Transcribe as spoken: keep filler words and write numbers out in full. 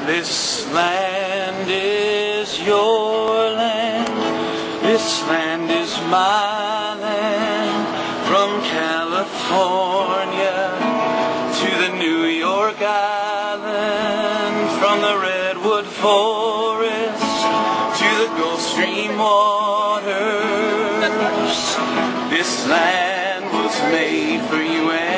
This land is your land, this land is my land. From California to the New York Island, from the redwood forest to the Gulf Stream waters, this land was made for you and